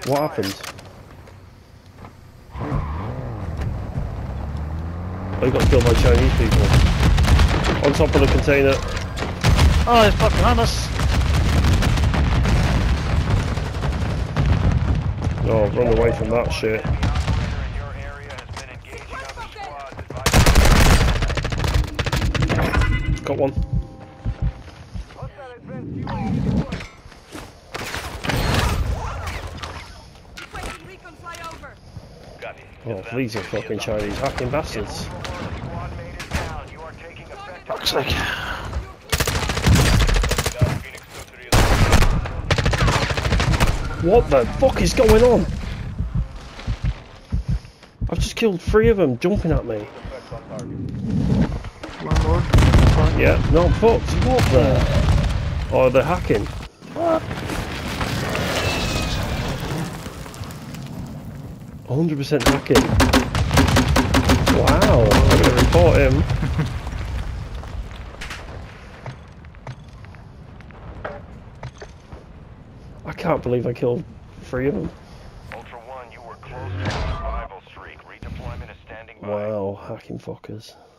What happened? Oh, you got killed by Chinese people. On top of the container. Oh, it's fucking on us. Oh, run away from that shit. Got one. Oh, these are fucking Chinese hacking bastards. Fuck's sake. What the fuck is going on? I've just killed 3 of them jumping at me. One more. Yeah, no, I'm fucked. What the? Oh, they're hacking. What? 100% hacking. Wow, I'm gonna report him. I can't believe I killed 3 of them. Ultra One, you were close to a survival streak. Redeployment is standing by. Wow, hacking fuckers.